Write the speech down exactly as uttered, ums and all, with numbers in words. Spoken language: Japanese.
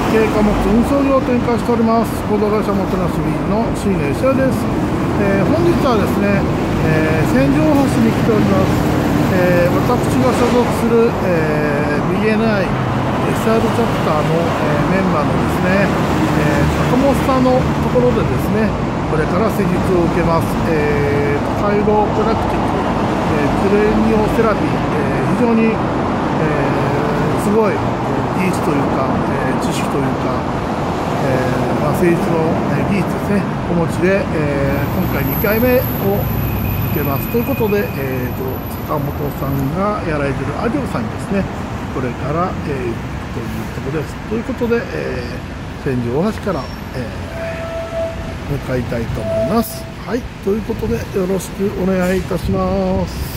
軽貨物運送業を展開しております。合同会社もてなし便の椎根石屋です。えー、本日はですね、えー、千住大橋に来ております。えー、私が所属する、えー、ビーエヌアイエスアール チャプターの、えー、メンバーのですね、えー、坂本さんのところでですね、これから施術を受けます。えー、カイロプラクティック、えー、クレニオセラピー、えー、非常に、えー、すごい技術というか、えー、知識というか、えーまあ、施術の技術ですね、お持ちで、えー、今回にかいめを受けます。ということで、えー、と坂本さんがやられているアディオさんにですね、これから、えー、というところです。ということで、えー、千住大橋から、えー、向かいたいと思います。はい、ということでよろしくお願いいたします。